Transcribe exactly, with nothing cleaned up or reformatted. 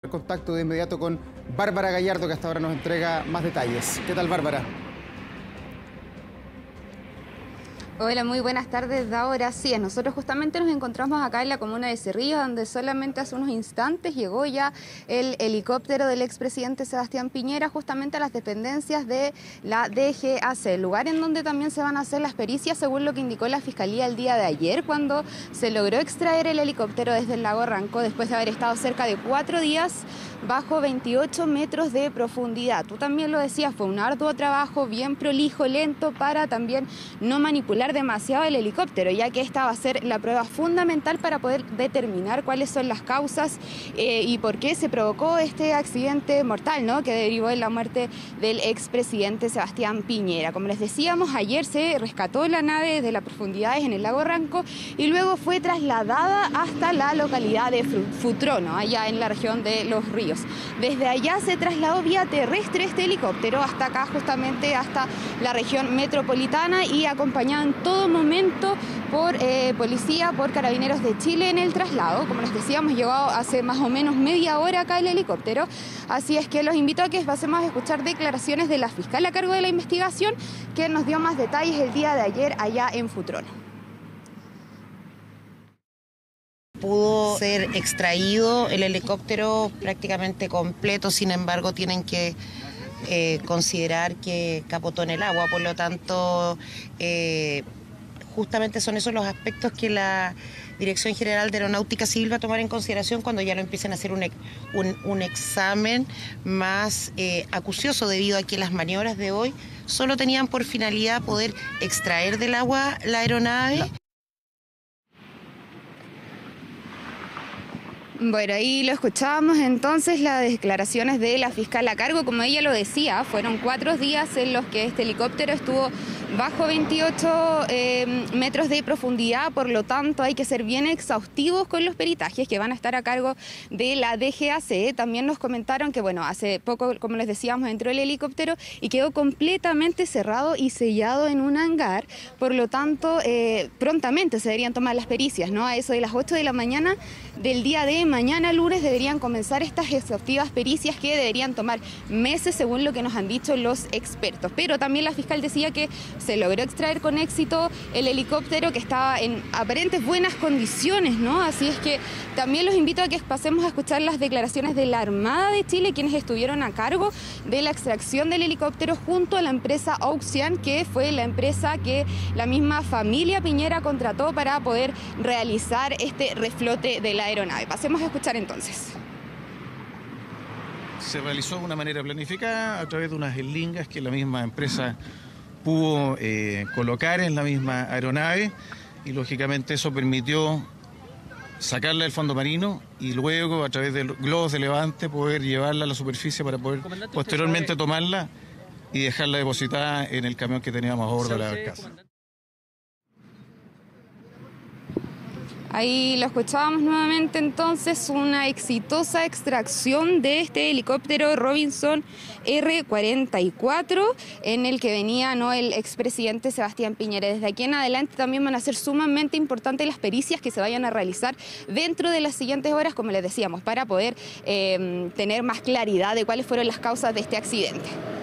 Contacto de inmediato con Bárbara Gallardo, que hasta ahora nos entrega más detalles. ¿Qué tal, Bárbara? Hola, muy buenas tardes, Daura. Sí, nosotros justamente nos encontramos acá en la comuna de Cerrillo, donde solamente hace unos instantes llegó ya el helicóptero del expresidente Sebastián Piñera justamente a las dependencias de la D G A C, el lugar en donde también se van a hacer las pericias, según lo que indicó la Fiscalía el día de ayer, cuando se logró extraer el helicóptero desde el lago Ranco, después de haber estado cerca de cuatro días bajo veintiocho metros de profundidad. Tú también lo decías, fue un arduo trabajo, bien prolijo, lento, para también no manipular demasiado el helicóptero, ya que esta va a ser la prueba fundamental para poder determinar cuáles son las causas eh, y por qué se provocó este accidente mortal, ¿no?, que derivó en la muerte del expresidente Sebastián Piñera. Como les decíamos, ayer se rescató la nave desde las profundidades en el lago Ranco y luego fue trasladada hasta la localidad de Futrono, allá en la región de Los Ríos. Desde allá se trasladó vía terrestre este helicóptero hasta acá, justamente hasta la región metropolitana, y acompañado en todo momento por eh, policía, por Carabineros de Chile en el traslado. Como les decíamos, llegó hace más o menos media hora acá el helicóptero, así es que los invito a que pasemos a escuchar declaraciones de la fiscal a cargo de la investigación, que nos dio más detalles el día de ayer allá en Futrono. Pudo ser extraído el helicóptero prácticamente completo, sin embargo tienen que eh, considerar que capotó en el agua, por lo tanto eh, justamente son esos los aspectos que la Dirección General de Aeronáutica Civil va a tomar en consideración cuando ya lo empiecen a hacer un, un, un examen más eh, acucioso, debido a que las maniobras de hoy solo tenían por finalidad poder extraer del agua la aeronave. La Bueno, ahí lo escuchábamos entonces, las declaraciones de la fiscal a cargo. Como ella lo decía, fueron cuatro días en los que este helicóptero estuvo bajo veintiocho eh, metros de profundidad, por lo tanto hay que ser bien exhaustivos con los peritajes que van a estar a cargo de la D G A C. También nos comentaron que, bueno, hace poco, como les decíamos, entró el helicóptero y quedó completamente cerrado y sellado en un hangar, por lo tanto eh, prontamente se deberían tomar las pericias, ¿no? A eso de las ocho de la mañana del día de mañana lunes deberían comenzar estas exhaustivas pericias que deberían tomar meses, según lo que nos han dicho los expertos. Pero también la fiscal decía que se logró extraer con éxito el helicóptero, que estaba en aparentes buenas condiciones, ¿no? Así es que también los invito a que pasemos a escuchar las declaraciones de la Armada de Chile, quienes estuvieron a cargo de la extracción del helicóptero junto a la empresa Oxian, que fue la empresa que la misma familia Piñera contrató para poder realizar este reflote de la aeronave. Pasemos a escuchar entonces. Se realizó de una manera planificada a través de unas eslingas que la misma empresa pudo eh, colocar en la misma aeronave, y lógicamente eso permitió sacarla del fondo marino y luego a través de globos de levante poder llevarla a la superficie para poder posteriormente tomarla y dejarla depositada en el camión que teníamos a bordo de la barcaza. Ahí lo escuchábamos nuevamente entonces, una exitosa extracción de este helicóptero Robinson R cuarenta y cuatro en el que venía, ¿no?, el expresidente Sebastián Piñera. Desde aquí en adelante también van a ser sumamente importantes las pericias que se vayan a realizar dentro de las siguientes horas, como les decíamos, para poder eh, tener más claridad de cuáles fueron las causas de este accidente.